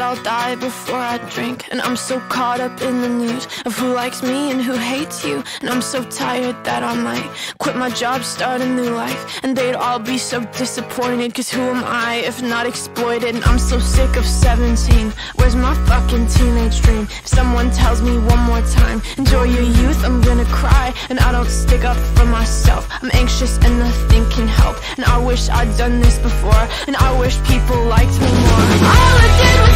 I'll die before I drink. And I'm so caught up in the news of who likes me and who hates you. And I'm so tired that I might quit my job, start a new life. And they'd all be so disappointed, cause who am I if not exploited? And I'm so sick of 17. Where's my fucking teenage dream? If someone tells me one more time, enjoy your youth, I'm gonna cry. And I don't stick up for myself, I'm anxious and nothing can help. And I wish I'd done this before, and I wish people liked me more. All I did